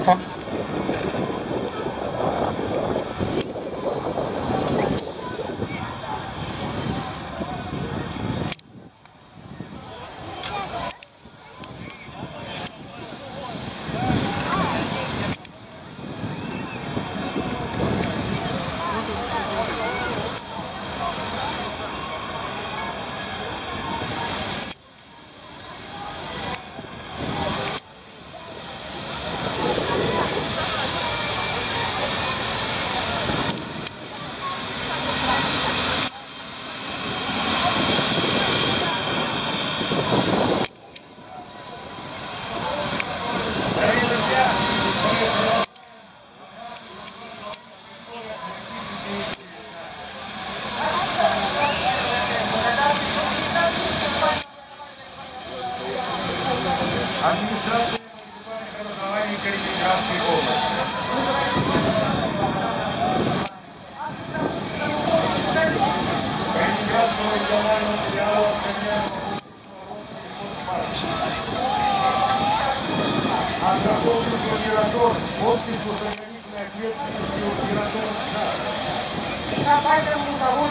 Администрация муниципальных образований Калининградской области. Калининградского регионального филиала Антрополиту Миротор, подпись по сохранительной ответственности у Миротор.